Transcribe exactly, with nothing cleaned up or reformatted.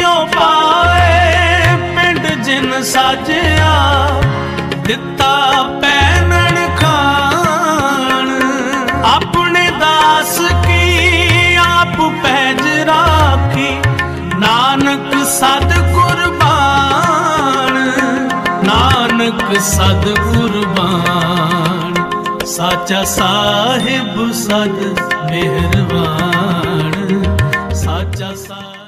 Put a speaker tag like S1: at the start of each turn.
S1: ओ पाए पिंड जिन साजिया दिता पैनन खान अपने दास की आप पैज राखी नानक सद कुर्बान नानक सद कुर्बान साचा साहिब सद मेहरबान साचा साहिब।